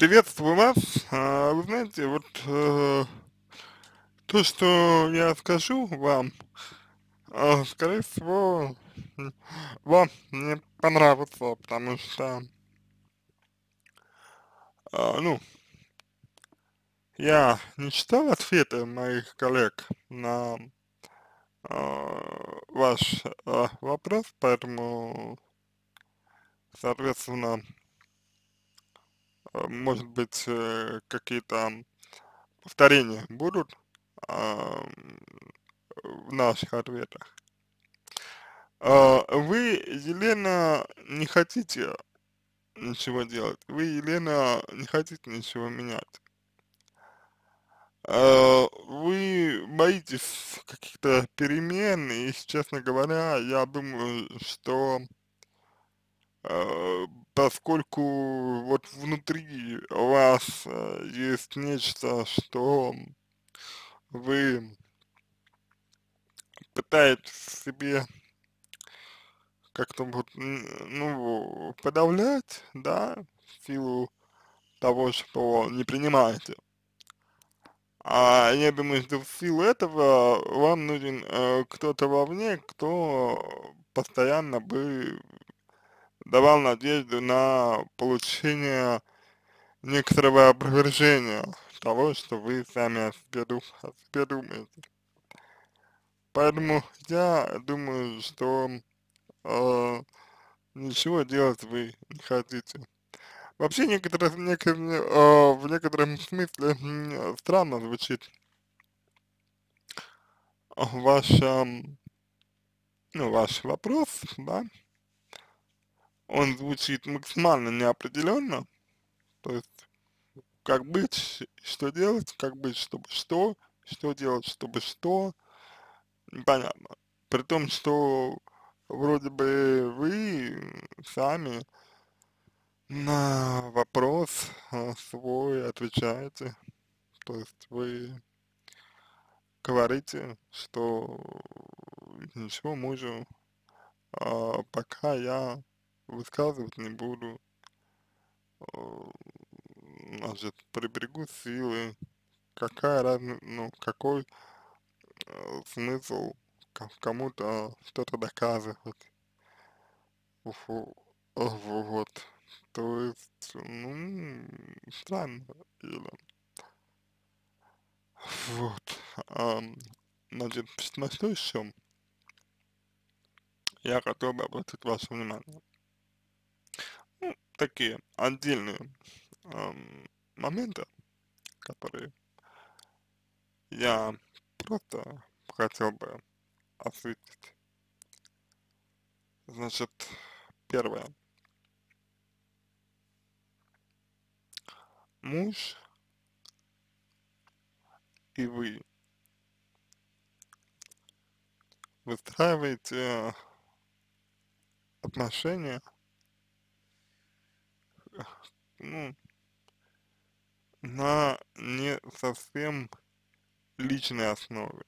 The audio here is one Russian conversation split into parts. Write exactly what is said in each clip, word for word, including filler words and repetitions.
Приветствую вас. А, Вы знаете, вот э, то, что я скажу вам, а, скорее всего, м, вам не понравится, потому что, а, ну, я не читал ответы моих коллег на а, ваш а, вопрос, поэтому, соответственно, а, может быть, э, какие-то повторения будут а, в наших ответах. А, Вы, Елена, не хотите ничего делать. Вы, Елена, не хотите ничего менять. А, Вы боитесь каких-то перемен, и, честно говоря, я думаю, что а, поскольку вот внутри вас а, есть нечто, что вы пытаетесь в себе как-то вот, н- ну, подавлять, да, в силу того, что не принимаете. А я думаю, что в силу этого вам нужен э, кто-то вовне, кто постоянно бы давал надежду на получение некоторого опровержения того, что вы сами о себе, ду- о себе думаете. Поэтому я думаю, что э, ничего делать вы не хотите. Вообще, некоторые, некоторые, э, в некотором смысле м, странно звучит ваш, ам, ну, ваш вопрос, да, он звучит максимально неопределенно, то есть как быть, что делать, как быть, чтобы что, что делать, чтобы что, непонятно. При том, что вроде бы вы сами на вопрос а, свой отвечаете, то есть вы говорите, что ничего мужу а, пока я высказывать не буду, э, значит, приберегу силы, какая разница, ну, какой э, смысл ко- кому-то что-то доказывать, Фу, э, вот, то есть, ну, странно, или, вот, ам, значит, на что еще я хотел бы обратить ваше внимание, ну, такие отдельные ам, моменты, которые я просто хотел бы осветить. Значит, первое. Муж и вы выстраиваете отношения, ну, на не совсем личной основе.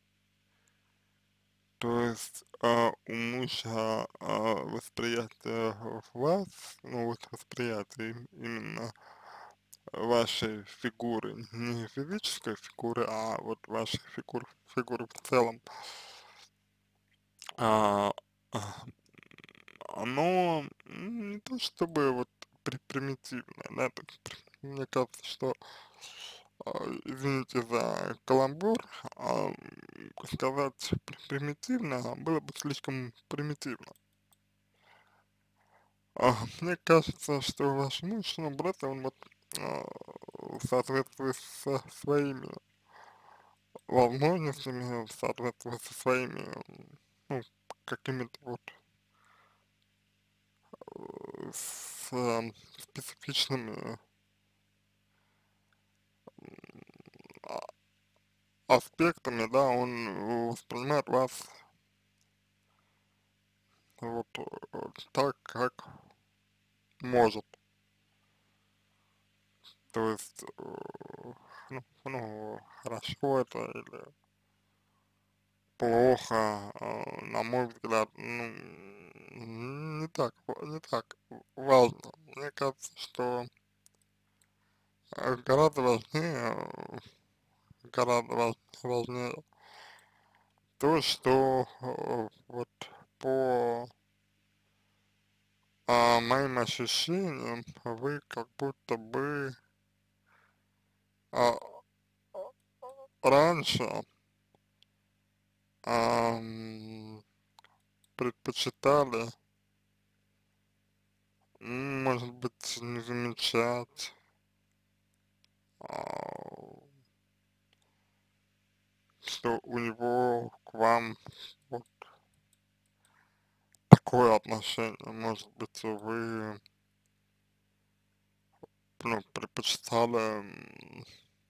То есть а, у мужа а, восприятие вас, ну вот восприятие им- именно вашей фигуры, не физической фигуры, а вот вашей фигуры, фигуры в целом, а, а, оно м, не то чтобы вот при- примитивное, да, то есть при- мне кажется, что, а, извините за каламбур, а, м, сказать при- примитивно было бы слишком примитивно. А, мне кажется, что ваш муж, ну, просто он вот а, в соответствии со своими возможностями, в соответствии со своими, м, ну, какими-то вот э, с э, специфичными а, аспектами, да, он воспринимает вас вот э, так, как может. То есть, э, ну, ну, хорошо это или плохо, э, на мой взгляд, ну, не так, ва- не так важно. Мне кажется, что э, гораздо важнее, э, гораздо важ- важнее то, что э, вот по а, моим ощущениям вы как будто бы а, раньше ам, предпочитали, м, может быть, не замечать, а, что у него к вам вот такое отношение. Может быть, вы, ну, предпочитали м,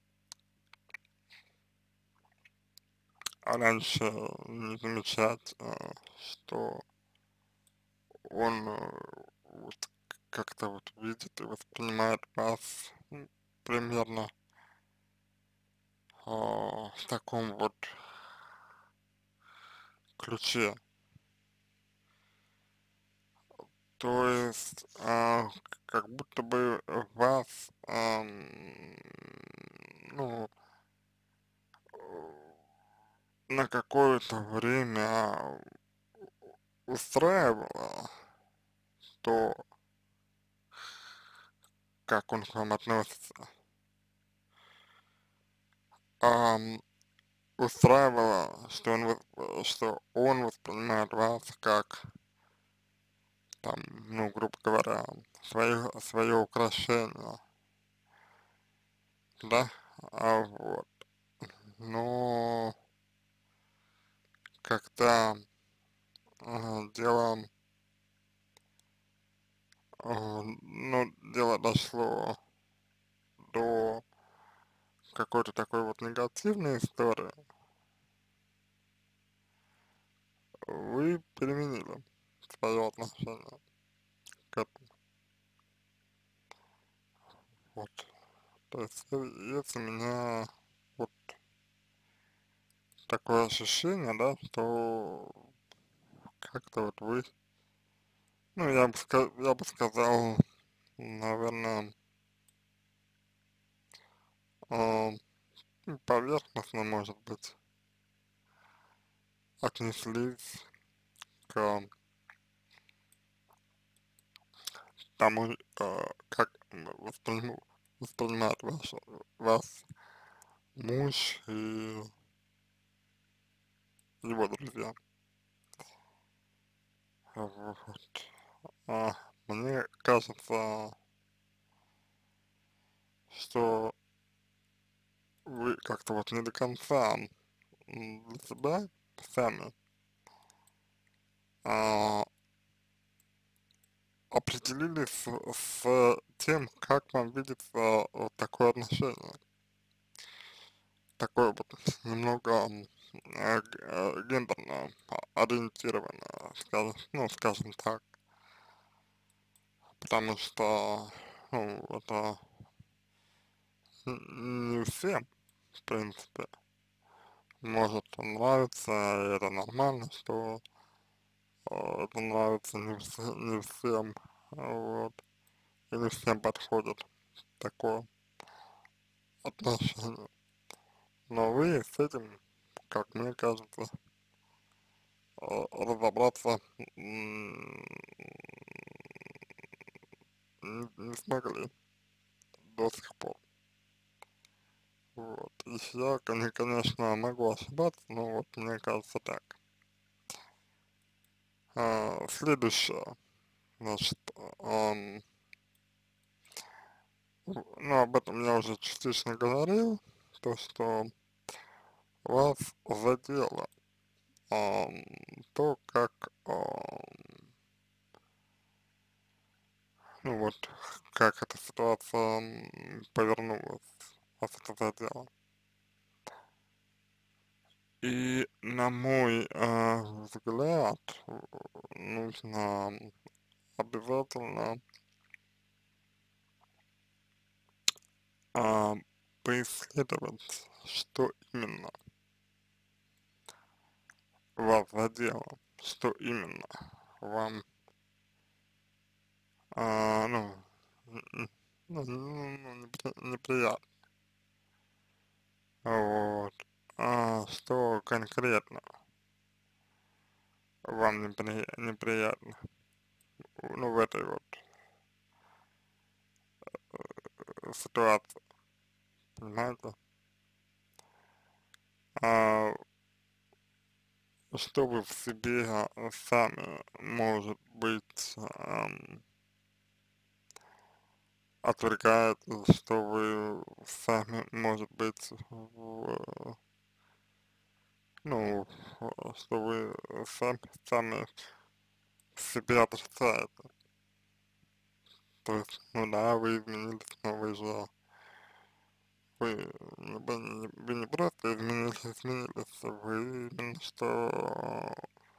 раньше не замечать, а, что он э, вот как-то вот видит и воспринимает вас, м, примерно а, в таком вот ключе. То есть, а, к- как будто бы вас, ам, ну, на какое-то время устраивало то, как он к вам относится. Ам, устраивало, что он, вос- что он воспринимает вас как, там, ну, грубо говоря, свое, свое украшение, да, а вот, но когда а, дело, а, ну, дело дошло до какой-то такой вот негативной истории, вы переменили свое отношение к этому. Вот. То есть, э, есть у меня вот такое ощущение, да, что как-то вот вы, ну, я бы, ска- я бы сказал, наверное, а, ну, поверхностно, может быть, отнеслись к тому, а, как восприним- воспринимает ваш, вас муж и его друзья. Вот. А, мне кажется, что вы как-то вот не до конца м, для себя сами а, определились с, с тем, как вам видится вот такое отношение, такое вот немного м, э, г- э, гендерно а- ориентированное, скажем, ну, скажем так, потому что, ну, это н- не всем, в принципе, может нравиться, и это нормально, что э, это нравится не, вс- не всем, вот, и не всем подходит такое отношение. Но вы с этим, как мне кажется, э, разобраться м, не, не смогли до сих пор. Вот. И я, кон- конечно, могу ошибаться, но вот мне кажется так. А, следующее, значит, ам, в- ну, об этом я уже частично говорил, то, что вас задело ам, то, как, ам, ну вот, как эта ситуация м, повернулась, вас это задело. И на мой а, взгляд, э, нужно обязательно а, поисследовать, что именно вас задело, что именно вам, а, ну, ну, ну, ну, непри- неприятно, вот, а что конкретно вам непри, неприятно, ну, в этой вот э, ситуации, понимаете, а что вы в себе а, сами, может быть, ам, отвергаете, что вы сами, может быть, в, ну, в- что вы сами, сами себя отрицаете. То есть, ну да, вы изменились, но вы же, вы, не- вы, не, вы не просто изменились, изменились, вы именно что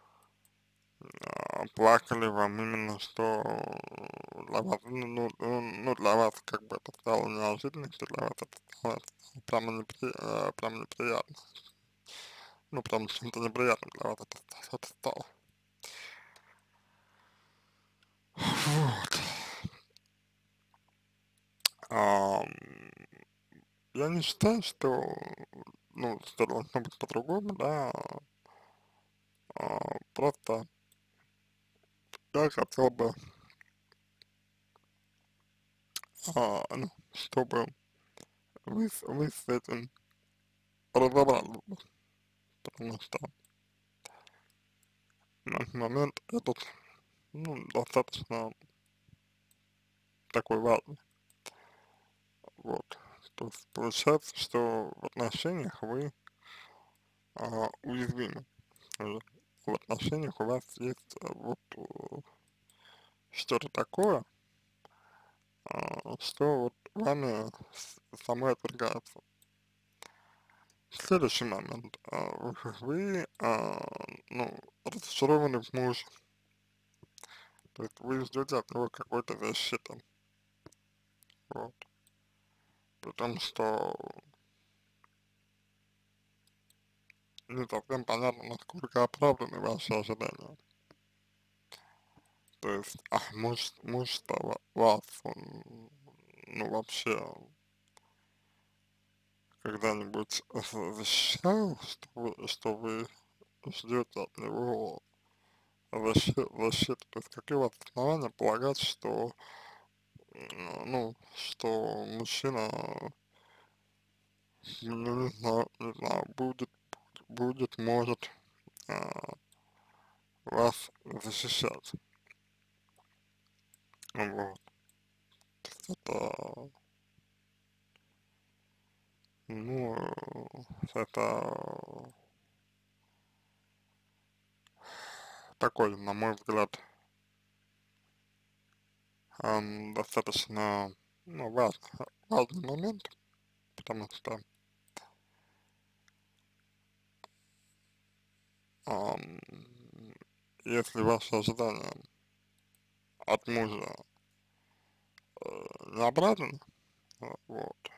а, плакали, вам именно что для вас, ну, ну, ну, ну, для вас как бы это стало неожиданностью, для вас это стало прямо, непри, э, прямо неприятно. Ну, прям чем-то неприятным для вас это, это стало. Вот. Ам, я не считаю, что, ну, что должно быть по-другому, да, а, просто я хотел бы, а, ну, чтобы вы, с- вы с этим разобрались, бы, потому что на момент этот, ну, достаточно такой важный, вот. То есть получается, что в отношениях вы а, уязвимы. Уже. В отношениях у вас есть а, вот э, что-то такое, а, что вот вами с- самой отвергается. Следующий момент. А, вы, вы, а, ну, разочарованы в муже, то есть вы ждете от него какой-то защиты, вот. Потому что не совсем понятно, насколько оправданы ваши ожидания. То есть, а муж, муж-то ва- вас, он, ну, вообще когда-нибудь э, защищал, что вы, что вы ждете от него защи- защиты? То есть, какие у вас основания полагать, что, м, ну, что мужчина, ну, не знаю, не знаю, будет, будет, может а, вас защищать? Вот. То есть это, ну, это такой, на мой взгляд, ам, достаточно, ну, важный, важный момент, потому что, ам, если ваши ожидания от мужа э, не оправданы, э, вот,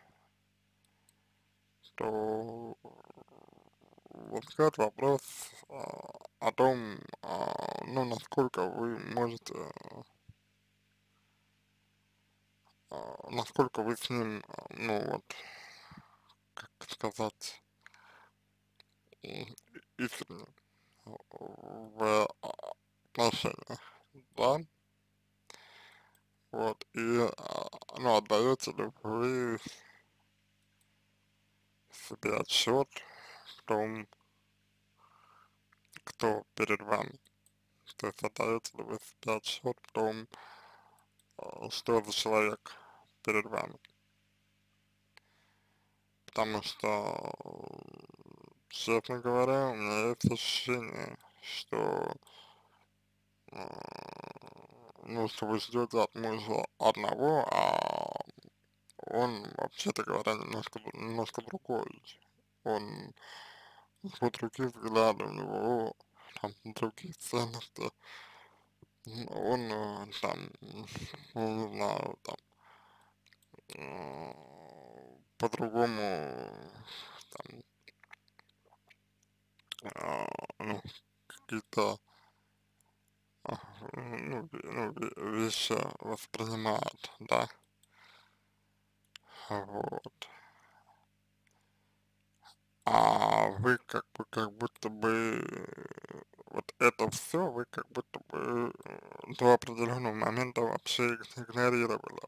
то возникает вопрос а, о том, а, ну, насколько вы можете, а, насколько вы с ним, а, ну, вот, как сказать, м, искренне в отношениях, да, вот, и, а, ну, отдаете ли вы себе отчет в том, кто перед вами, то есть отдаете ли вы себе отчет в том, а, что за человек перед вами, потому что, честно говоря, у меня есть ощущение, что, а, ну, что вы ждете от мужа одного, а он, вообще-то говоря, немножко, д- немножко другой. Он, вот другие взгляды у него, там, другие ценности. М, Он, э, там, ну, не знаю, там, э, по-другому, там, а, ну, какие-то, а, ну, ве- ну, ве- вещи воспринимает, да. вот. А вы как бы, как будто бы э, вот это все вы как будто бы э, до определенного момента вообще иг- игнорировали.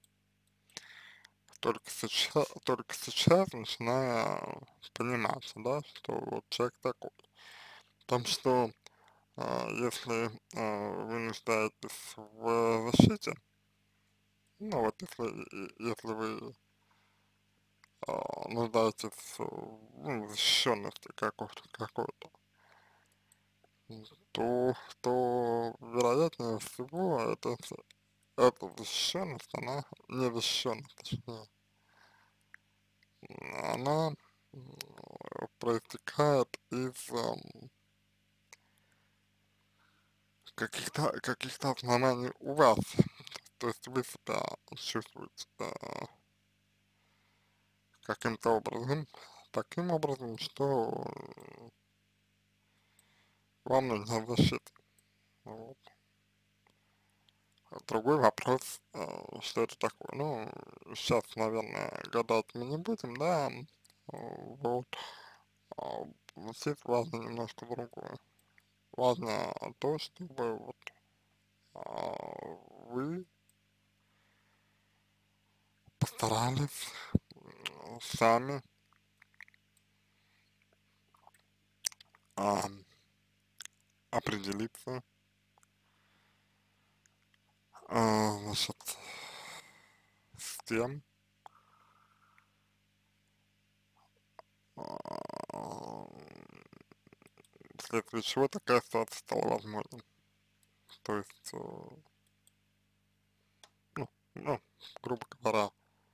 Только сейчас, только сейчас начиная понимать, да, что вот человек такой. В том, что а, если а, вы нуждаетесь в защите, ну вот если, и- если вы а, нуждаетесь в ну, защищенности какой-то, какой-то, м, то, то вероятнее всего это, с- эта защищенность, она не защищенность, точнее, она м, проистекает из ам, каких-то каких-то оснований у вас, то есть вы себя чувствуете э, каким-то образом, таким образом, что э, вам нужна защита. Вот. А другой вопрос, э, что это такое. Ну, сейчас, наверное, гадать мы не будем, да, э, вот. А вот здесь важно немножко другое. Важно то, чтобы вот а, вы постарались м, сами а, определиться, а, значит, с тем, а, вследствие чего такая ситуация стала возможной. То есть, э, ну, ну, грубо говоря,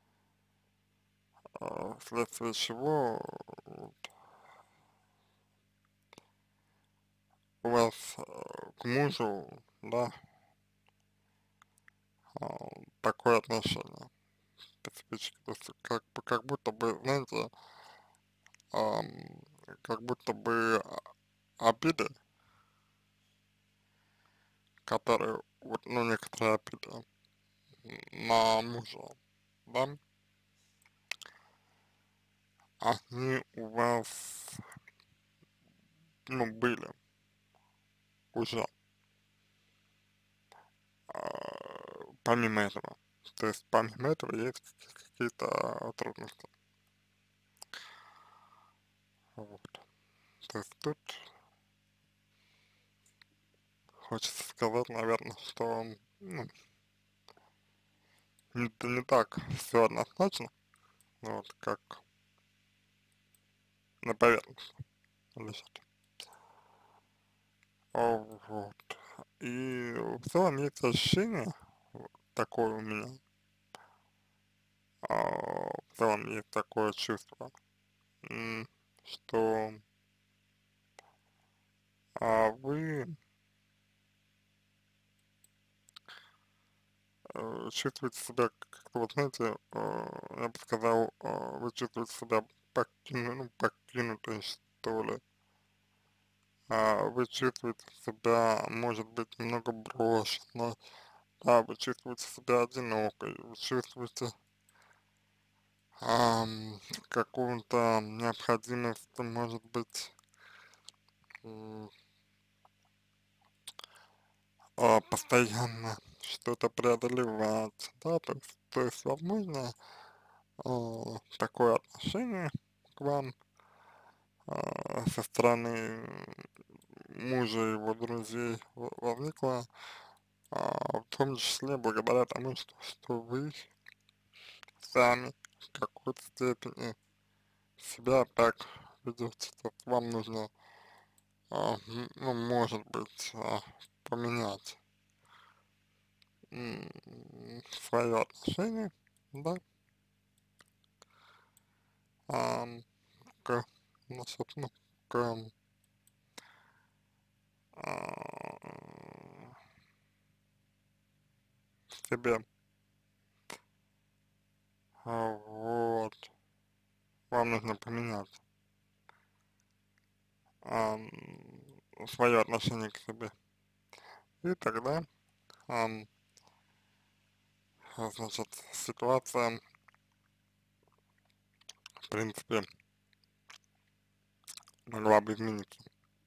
а, вследствие чего вот, у вас э, к мужу, да, а, такое отношение специфическое. То есть как, бы- как будто бы, знаете, ам, как будто бы а, обиды, которые, вот, ну, некоторые обиды на мужа, да, они у вас, ну, были уже, а, помимо этого. То есть помимо этого есть какие- какие-то трудности. Вот. То есть тут хочется сказать, наверное, что ну, не, не так все однозначно, вот, как на поверхности лежит. А, вот. И в целом есть ощущение, вот такое у меня, а, в целом есть такое чувство, м, что а, вы э, чувствуете себя как-то, вот знаете, э, я бы сказал, э, вы чувствуете себя покину, ну, покинутой, что ли. А, вы чувствуете себя, может быть, немного брошенно, да, вы чувствуете себя одинокой, вы чувствуете ам, какую-то необходимость, может быть, м, а, постоянно что-то преодолевать, да, то есть, то есть возможно, а, такое отношение к вам а, со стороны мужа и его друзей в- возникло, а, в том числе благодаря тому, что, что вы сами в какой-то степени себя так ведете, что вам нужно, а, м, ну, может быть, а, поменять свое отношение, да, ам, к, значит, ну, к а, себе. А, вот, вам нужно поменять ам, свое отношение к себе. И тогда, ам, а, значит, ситуация в принципе, могла бы измениться.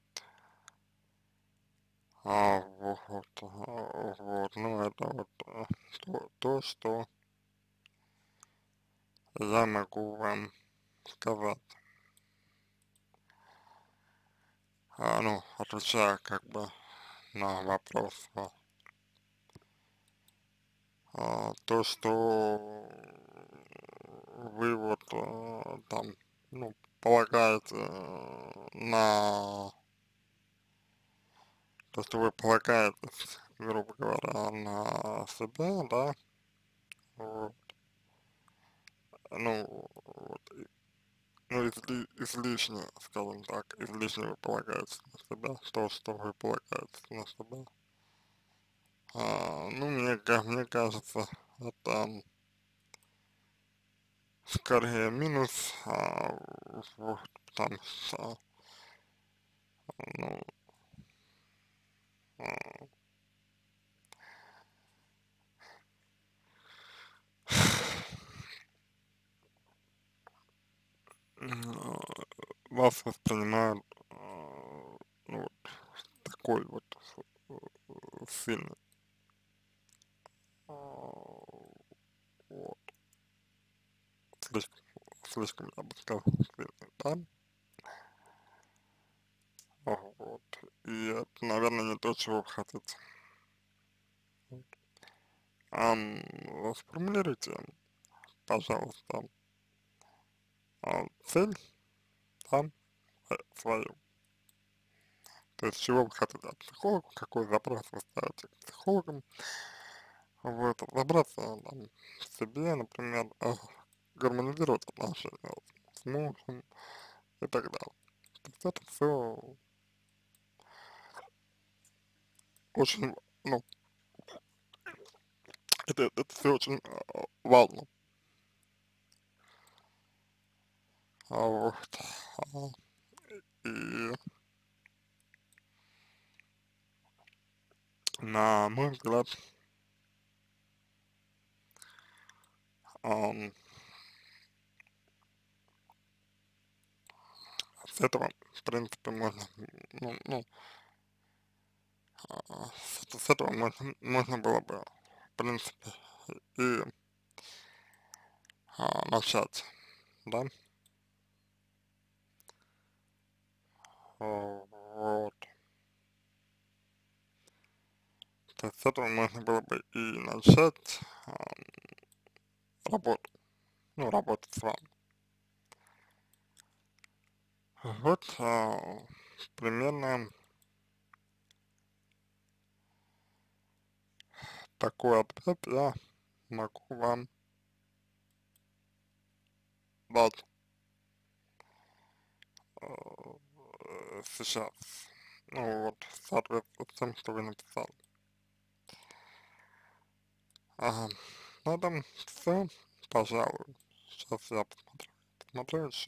А, вот, а, вот, ну это вот а, то, то, что я могу вам сказать. А, ну, отвечая как бы на вопрос, а, а, то, что вы вот а, там, ну, полагаете э, на то, что вы полагаетесь, грубо говоря, на себя, да, вот, ну, вот, и- ну, изли, излишне, скажем так, излишне вы полагаетесь на себя, то, что вы полагаетесь на себя. А, ну, мне, ка- мне кажется, это скорее минус, а, вот, потому что, ну, а, м, а, вас воспринимают, а, ну, вот, такой вот э, сильный, а, вот, слишком, слишком, я бы сказал, сильный, да, а, вот, и это, наверное, не то, чего вы хотите. Ам, сформулируйте, пожалуйста, а, цель, да, э, свою. То есть чего вы хотите от психолога, какой запрос вы ставите к психологам, вот, разобраться там в себе, например, а, гармонизировать отношения вот с мужем и так далее. То есть это все очень, ну, это, это все очень а, важно. А вот, а, и на мой взгляд, ам, с этого, в принципе, можно, ну, ну а, с, с этого можно, можно было бы, в принципе, и а, начать, да, а, вот, то есть с этого можно было бы и начать а, работу, ну, работать с вами. Вот а, примерно такой ответ я могу вам дать а, сейчас. Ну вот, соответственно, с тем, что вы написали. Ага, на этом все, пожалуй. Сейчас я посмотрю, посмотрю еще.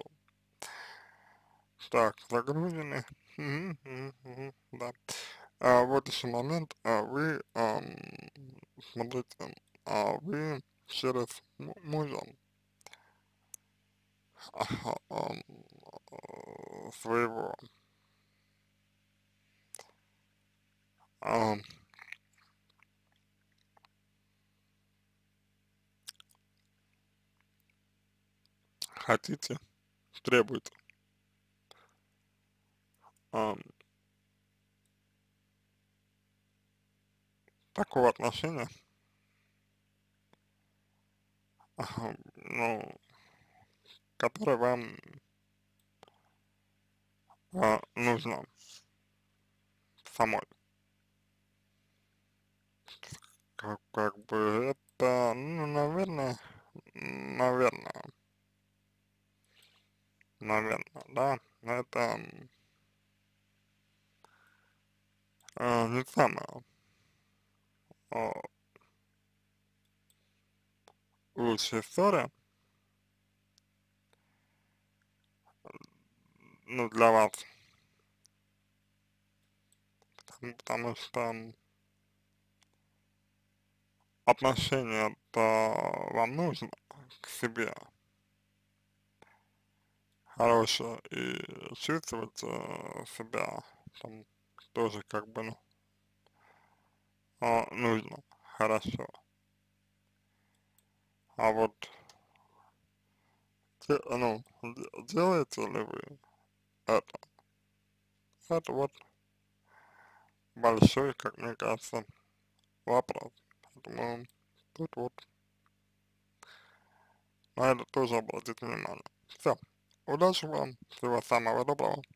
Так, загружены. Мгм, мгм, мгм, да. А, вот еще момент. А, вы, ам, смотрите, а вы через му- мужа ага, ам, а, своего ам, хотите, требуете ам, такого отношения, ага, ну, которое вам а, нужно самой. Как, как бы это, ну, наверное, наверное, наверное, да, это м, а, не самая а, лучшая история, ну, для вас, потому, потому что м, отношения-то вам нужно к себе, хорошее и чувствовать э, себя там тоже как бы, ну, а, нужно, хорошо. А вот, те- ну, де- делаете ли вы это? Это вот большой, как мне кажется, вопрос. Поэтому тут вот на это тоже обратите внимание. Все. Удачи вам. Всего самого доброго.